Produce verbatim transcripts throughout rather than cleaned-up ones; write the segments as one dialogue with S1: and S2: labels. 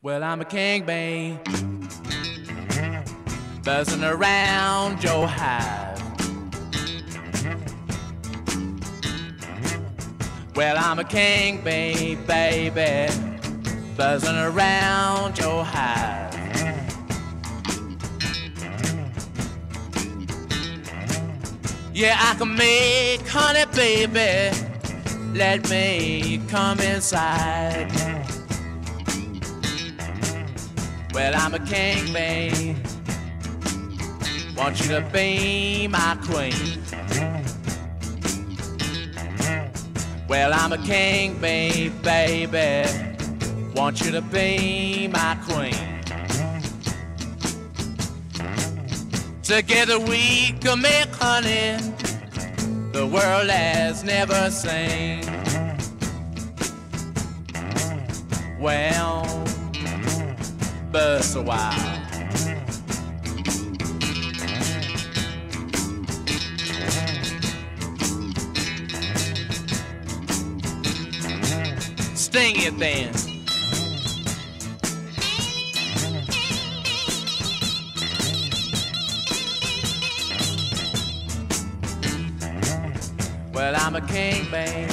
S1: Well, I'm a king, babe, buzzing around your hive. Well, I'm a king, babe, baby, buzzing around your hive. Yeah, I can make honey, baby, let me come inside. Well, I'm a king, babe, want you to be my queen. Well, I'm a king, babe, baby, want you to be my queen. Together we can make honey the world has never seen. Well, bust a while. Sting it then. Well, I'm a king, babe,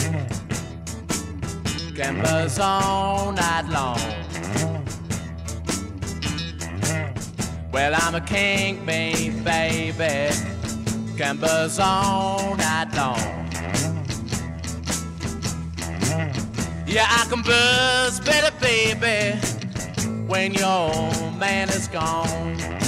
S1: can buzz all night long. Well, I'm a king, babe, baby, can buzz all night long. Yeah, I can buzz better, baby, when your man is gone.